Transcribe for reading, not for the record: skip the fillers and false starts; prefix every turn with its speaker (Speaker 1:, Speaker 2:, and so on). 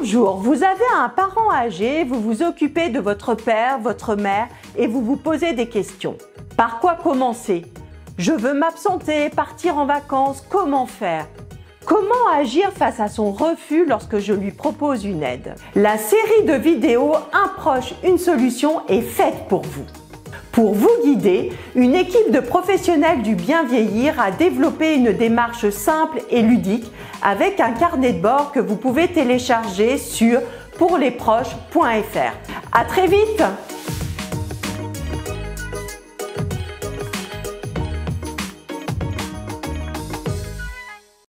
Speaker 1: Bonjour, vous avez un parent âgé, vous vous occupez de votre père, votre mère et vous vous posez des questions. Par quoi commencer? Je veux m'absenter, partir en vacances, comment faire? Comment agir face à son refus lorsque je lui propose une aide? La série de vidéos Un proche, une solution est faite pour vous. Pour vous guider, une équipe de professionnels du bien vieillir a développé une démarche simple et ludique avec un carnet de bord que vous pouvez télécharger sur pourlesproches.fr. À très vite!